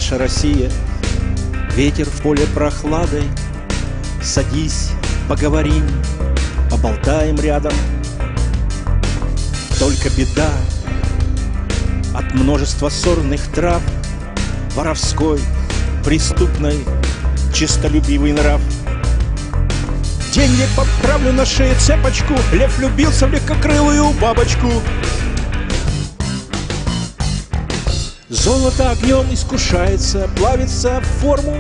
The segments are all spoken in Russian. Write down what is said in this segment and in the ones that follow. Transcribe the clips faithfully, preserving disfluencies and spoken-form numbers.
наша Россия. Ветер в поле прохладой. Садись, поговорим, поболтаем рядом. Только беда от множества сорных трав, воровской, преступной, честолюбивый нрав. Деньги поправлю на шее цепочку, лев влюбился в легкокрылую бабочку. Золото огнем искушается, плавится в форму.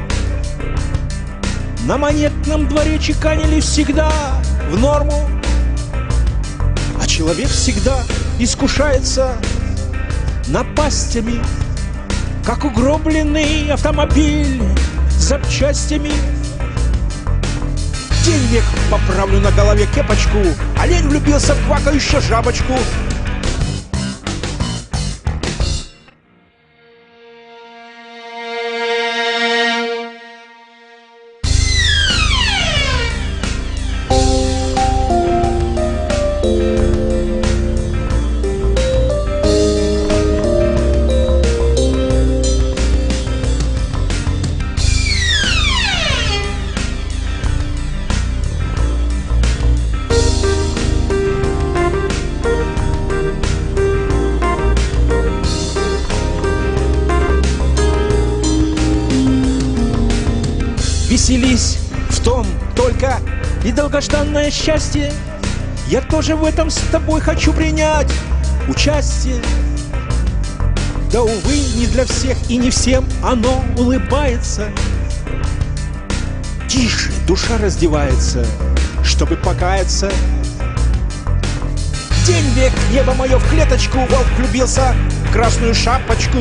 На монетном дворе чеканили всегда в норму. А человек всегда искушается напастями, как угробленный автомобиль запчастями. День век поправлю на голове кепочку, олень влюбился в квакающую жабочку. Веселись в том только и долгожданное счастье. Я тоже в этом с тобой хочу принять участие. Да, увы, не для всех и не всем оно улыбается. Тише, душа раздевается, чтобы покаяться. День век, небо мое в клеточку, волк влюбился в красную шапочку.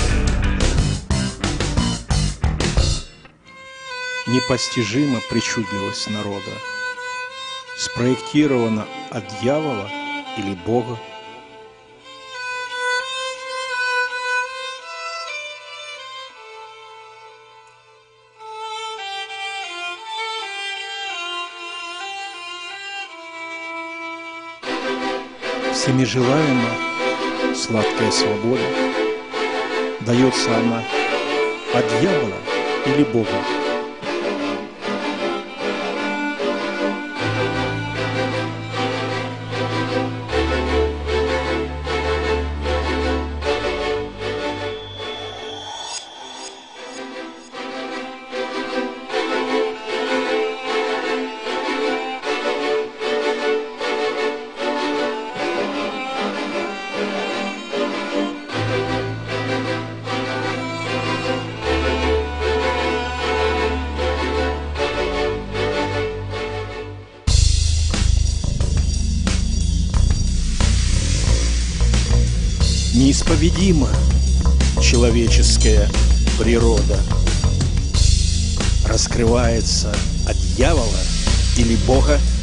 Непостижима причудливость народа, спроектирована от дьявола или Бога. Всеми желаема сладкая свобода, дается она от дьявола или Бога. Неисповедима человеческая природа, раскрывается от дьявола или Бога.